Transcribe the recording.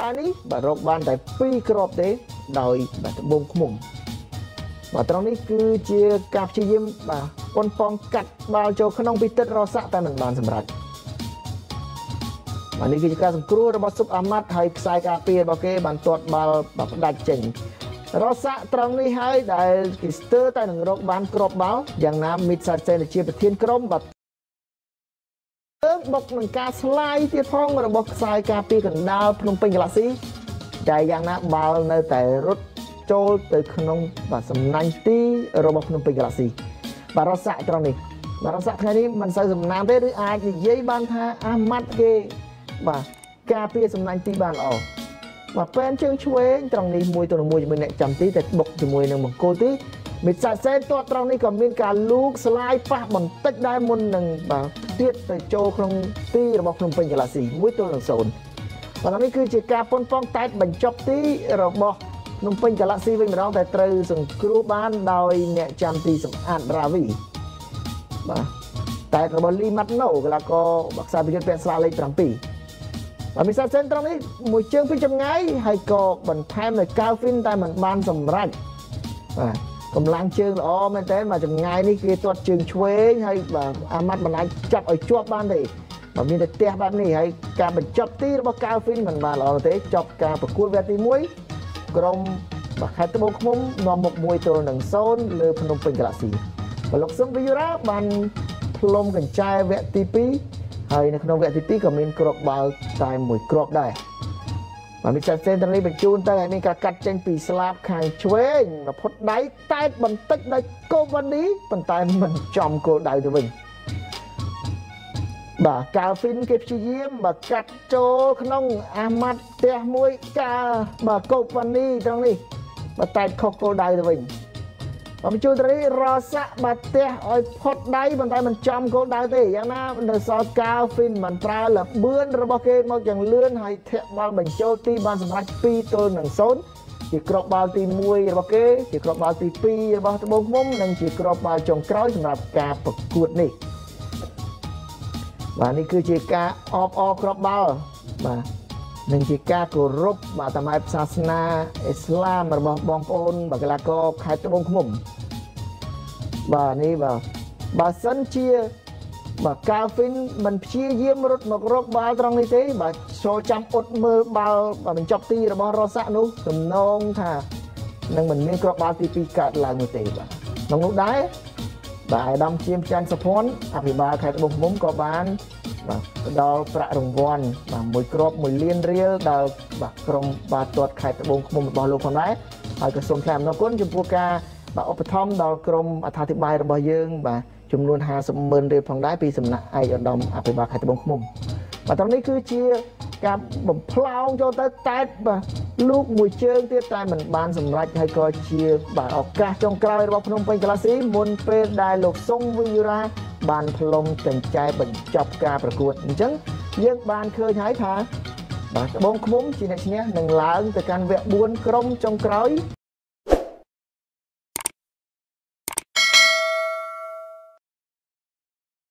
នេះបាទរកបានតែ2គ្រាប់ទេដោយបាទត្បូងឃ្មុំបាទត្រង់នេះគឺជាការព្យាយាមបាទប៉ុនប៉ងកាត់បាល់ចូលក្នុងពីទឹករសាក់តែមិនបានសម្រេចបាទនេះគឺជាការសង្គ្រោះរបស់ស៊ុបអាម៉ាត់ហើយខ្សែការពាររបស់គេបានទាត់បាល់បាទផ្ដាច់ចេញរសាក់ត្រង់នេះហើយដែលគេស្ទើរតែនឹងរកបានគ្រាប់បាល់យ៉ាងណាមីតសាសេនជាប្រធានក្រុមបាទបុកនឹងការស្លាយទៀតផងរបស់ខ្សែការពារកណ្ដាលភ្នំពេញ Galaxy តែយ៉ាងណាបាល់នៅតែរត់ចូលទៅក្នុងបាទសំណាញ់ទីរបស់ភ្នំពេញ Galaxy បាទរសាក់ត្រង់នេះបាទរសាក់ថ្ងៃនេះមិនសូវសំណាងទេឬអាចនិយាយបានថាអាម៉ាត់គេបាទការពារសំណាញ់ទីបានល្អបាទពេនជើងឆ្វេងត្រង់នេះ1 ទៅ 1ជាមួយអ្នកចាំទីតែបុកជាមួយនឹងបង្គោលទីមិត្តសាសេនទាត់ត្រង់នេះក៏មានការលូកស្លាយប៉ះបន្តិចដែរមុននឹងបាទទៀតទៅចូលក្នុងទីរបស់ភ្នំពេញ Galaxy 1 ទៅ 0បាទនេះគឺជាការប៉ុនប៉ងតែបញ្ចប់ទីរបស់ភ្នំពេញ Galaxy វិញម្ដងតែត្រូវសង្គ្រោះបានដោយអ្នកចាំទីសម្អាតរាវីបាទតែរបស់លីម៉ាត់ណូកីឡាករបាក់សាប្រយុទ្ធពាក់ស្លាកលេខ 7បាទមីសាសេនត្រង់នេះមួយជើងពីចម្ងាយហើយក៏បន្ថែមនៅកាវហ្វីនតែមិនបានសម្រេចបាទកម្លាំងជើងល្អមែនតើមកចម្ងាយនេះគេទាត់ជើងឆ្វេងហើយបាទអាម៉ាត់មិនអាចចាប់ឲ្យជាប់បានទេបើមានតែផ្ទះបែបនេះហើយការបញ្ចប់ទីរបស់កាវហ្វីនមិនបានល្អទេចប់ការប្រកួតវគ្គទី1ក្រុមបាទខេត្តត្បូងឃ្មុំនាំមុខ1 ទល់នឹង 0លើភ្នំពេញ Galaxy បាទលោកសឹមវីយូរ៉ាបានផ្លុំកញ្ចែវគ្គទី2ហើយនៅក្នុងវគ្គទី2ក៏មានគ្រាប់បាល់តែ1គ្រាប់ដែរបាទមីសាសេនត្រង់នេះបញ្ជូនទៅឲ្យមានការកាត់ចេញពីស្លាបខាងឆ្វេងមកផុតដៃតែបន្តិចដោយកូវ៉ានីប៉ុន្តែមិនចំគោលដៅទៅវិញបាទកាល់ហ្វីនគេព្យាយាមបាទកាត់ចូលក្នុងអាម៉ាត់ផ្ទះមួយការបាទកូវ៉ានីត្រង់នេះបាទតែខុសគោលដៅទៅវិញបាទបញ្ជូនត្រង់នេះរសាក់បាទផ្ទះឲ្យផុតដៃប៉ុន្តែមិនចំគោលដៅទេយ៉ាងណានៅសល់កាល់ហ្វីនបានប្រើលបឿនរបស់គេមកយ៉ាងលឿនហើយធាក់បាល់បញ្ចូលទីបានសម្រេច2 ទល់នឹង 0ជាគ្រាប់បាល់ទី1របស់គេជាគ្រាប់បាល់ទី2របស់ត្បូងឃ្មុំនិងជាគ្រាប់បាល់ចុងក្រោយសម្រាប់ការប្រកួតនេះបាទនេះគឺជាការអបអរគ្រាប់បាល់បាទនឹងជាការគោរពបាទតាមបែបសាសនាអ៊ីស្លាមរបស់បងប្អូនបាទកីឡាករខេត្តត្បូងឃ្មុំបាទនេះបាទបើសិនជាបាទកាល់ហ្វីនមិនព្យាយាមរត់មករកបាល់ត្រង់នេះទេបាទចូលចាំអ៊ុតមើលបាល់បញ្ចប់ទីរបស់រសាក់នោះទំនងថានឹងមិនមានគ្រាប់បាល់ទី2កើតឡើងនោះទេបាទក្នុងនោះដែរបាទអាដាមជាមចាន់សុភ័ណ្ឌអភិបាលខេត្តត្បូងឃ្មុំក៏បានបាទផ្ដល់ប្រាក់រង្វាន់បាទមួយគ្រាប់1 លានរៀលដល់បាទក្រុមបាល់ទាត់ខេត្តត្បូងឃ្មុំរបស់លោកផងដែរហើយក៏សូមថ្លែងអំណរគុណចំពោះការបាទឧបត្ថម្ភដល់ក្រុមអត្ថាធិប្បាយរបស់យើងបាទចំនួន50,000 រៀលផងដែរពីសំណាក់ឯកឧត្តមអភិបាលខេត្តត្បូងឃ្មុំបាទត្រង់នេះគឺជាការបំផ្លោងចូលទៅតែបាទលោកមួយជើងទៀតតែមិនបានសម្រេចហើយក៏ជាបាទឱកាសចុងក្រោយរបស់ភ្នំពេញ Galaxy មុនពេលដែលលោកសុងវីយូរ៉ាបានផ្លុំកញ្ចែបញ្ចប់ការប្រកួតអញ្ចឹងយើងបានឃើញហើយថាបាទត្បូងឃ្មុំជាអ្នកឈ្នះនឹងឡើងទៅកាន់វគ្គ4ក្រុមចុងក្រោយ